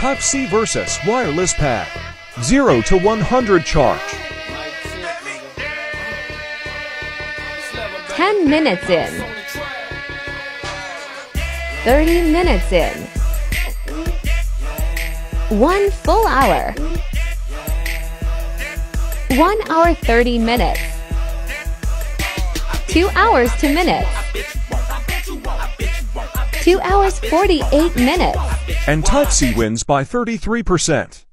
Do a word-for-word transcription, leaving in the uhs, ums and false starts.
Type-C Versus wireless pad. zero to one hundred charge. ten minutes in. thirty minutes in. One full hour. One hour thirty minutes. Two hours to minutes. Two hours forty-eight minutes. And Type-C wins by thirty-three percent.